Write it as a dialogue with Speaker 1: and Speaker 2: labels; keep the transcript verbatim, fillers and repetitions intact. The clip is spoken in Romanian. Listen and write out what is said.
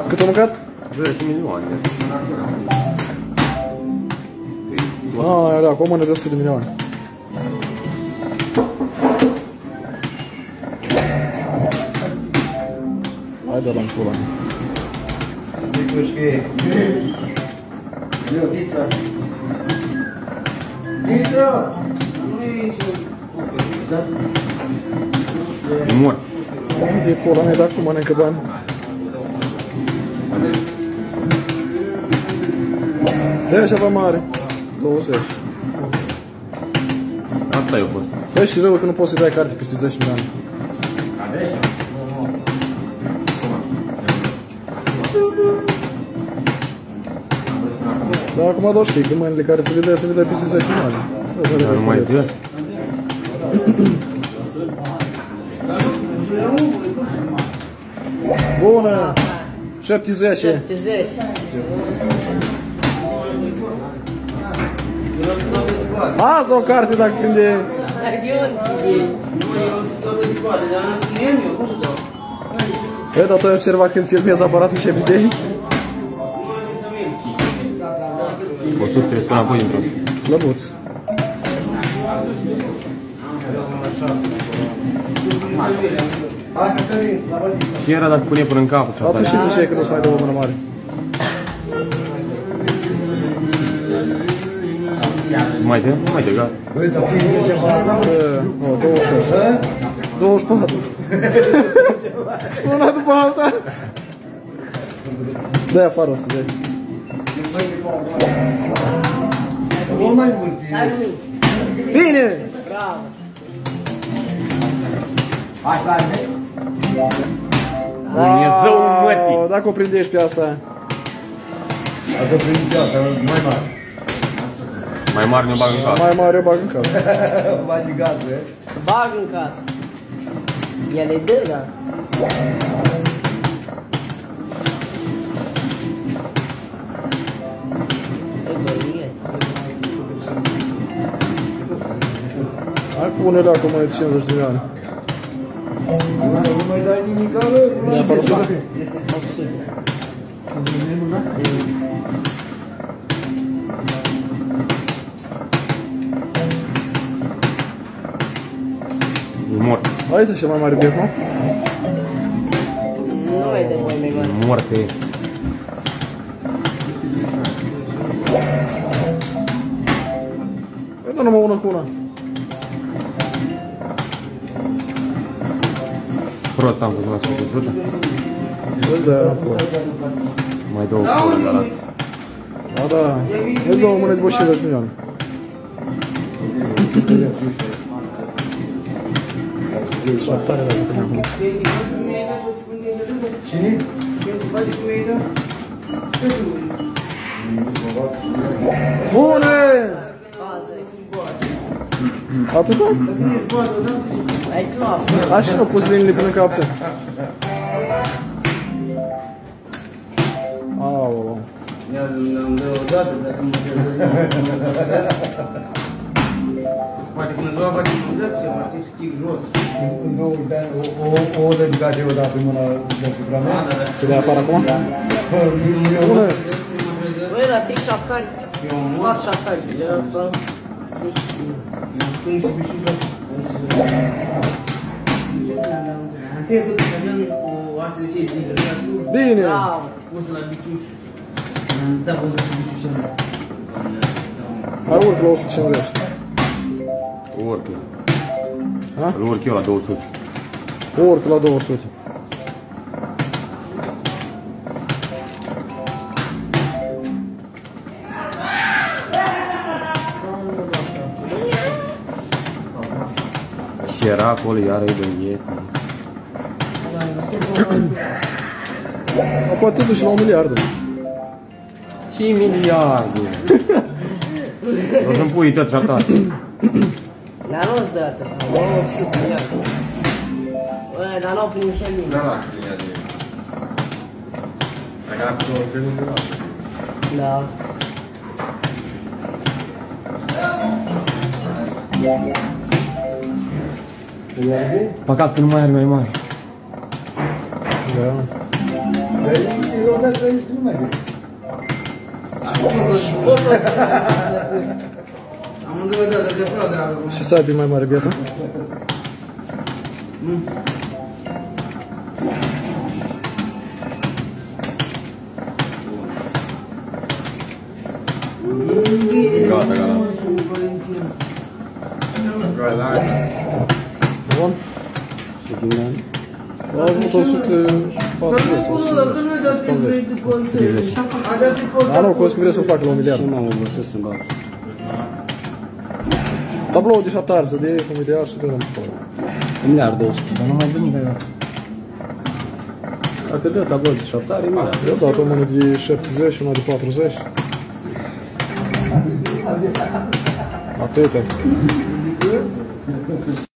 Speaker 1: Cât a mâncat?
Speaker 2: zece milioane.
Speaker 1: Ah, da, cu o mână de o sută de milioane. Hai de la în pula.
Speaker 2: E mort.
Speaker 1: E pula mea, dar cum mănâncă bani? De ceva mare. douăzeci.
Speaker 2: Asta eu fost.
Speaker 1: Păi și rău că nu poți să dai carte peste zece milioane. Da, acum doar știi că mâinile care ți le dai, ți le dai peste zece milioane.
Speaker 2: Dar nu mai dă.
Speaker 1: Bună! șaptezeci.
Speaker 3: șaptezeci.
Speaker 1: Azi dau carte dacă prinde...
Speaker 3: Dar de unde e?
Speaker 1: E, dar tu ai observat când filmezi aparatul și de ei?
Speaker 2: o sută trebuie să înapoi într-o.
Speaker 1: Slăbuț.
Speaker 2: Și era dacă pune până în capăt.
Speaker 1: Atunci și ziceai că nu-ți mai dă o mână mare.
Speaker 2: Mai dă? Nu mai dă, gata.
Speaker 1: douăzeci și șase. douăzeci și patru. Una după alta. Dă-i afară o sută de. Bine!
Speaker 3: Bravo!
Speaker 2: Dumnezeu mătii!
Speaker 1: Dacă o prindești pe asta.
Speaker 4: Dacă prinde pe asta, mai mare.
Speaker 2: Mai mare ne-o bag în casă.
Speaker 1: Mai mare o bag în casă.
Speaker 4: Bagi gazul, e?
Speaker 3: Să bag în casă. El e dă, da?
Speaker 1: Hai pune-le acum mai cincizeci de milioane.
Speaker 4: Nu mai dai nimic, ală?
Speaker 1: De afară o sută.
Speaker 2: E mort.
Speaker 1: Hai să cel mai mare biet, nu?
Speaker 3: Nu mai dă voi mai mare.
Speaker 2: Moarte e.
Speaker 1: Păi dă numai una cu una.
Speaker 2: Prost am văzut la sută.
Speaker 1: Îți dă înapoi.
Speaker 2: Mai două pulă de la.
Speaker 1: Da, da. Îți dă o mână de vreo cincizeci de milioane. Șaptare dacă până acum.
Speaker 4: Cine?
Speaker 1: Bune! Atâta?
Speaker 3: Ai clar.
Speaker 1: Așa nu pus liniile până în capăt. Aoleu.
Speaker 5: Îmi dă o dată, dacă mă poate când îți lua poate când dă, se mă stic jos.
Speaker 4: Când o dedicație o dată în mâna deasupra mea.
Speaker 1: Se dea afară acum? Bune!
Speaker 3: Băi, la trei șapcani. patru șapcani.
Speaker 5: Când se bișuși la... Te duc să avem cu astea de șei zile.
Speaker 1: Bine!
Speaker 3: Bravo!
Speaker 5: Pus la biciuși. Da, vă zic biciuși ăla.
Speaker 1: Hai urc la o sută cincizeci.
Speaker 2: Urc eu.
Speaker 1: Ha?
Speaker 2: Îl urc eu la două sute.
Speaker 1: Urc la două sute.
Speaker 2: Și era acolo, iară e de iet.
Speaker 1: Poate duci la un miliard.
Speaker 2: Și miliarde. O să-mi pui tot șapta.
Speaker 3: Dar nu-ți dă atât. două sute de lei. Băi, dar n-au prins și mine.
Speaker 2: Da, da, bine de el. Dacă am pus-o, cred că
Speaker 3: Da.
Speaker 2: păcat că nu mai are mai mare.
Speaker 1: Da.
Speaker 4: Eu dar trei nu mai bine.
Speaker 5: Amândouă dă de căpău, dragă.
Speaker 1: Și site e mai mare, biata?
Speaker 2: Gata, gata.
Speaker 1: Bun.
Speaker 2: Să ghindăm.
Speaker 1: A avut o sută patruzeci.
Speaker 5: Că nu-i dat pizmei după înțeleg. A dat după
Speaker 1: Da, nu, cum vrea să facă la un miliard.
Speaker 2: Nu m-am găsit să-mi bag.
Speaker 1: Tablou de șapte arze de cum ideal și de rând.
Speaker 2: Un miliard două sute, dar nu mai dăm de ea. Dacă dă tablou de șapte are, mare.
Speaker 1: Eu dat o mână de șaptezeci și una de patruzeci. Atâta.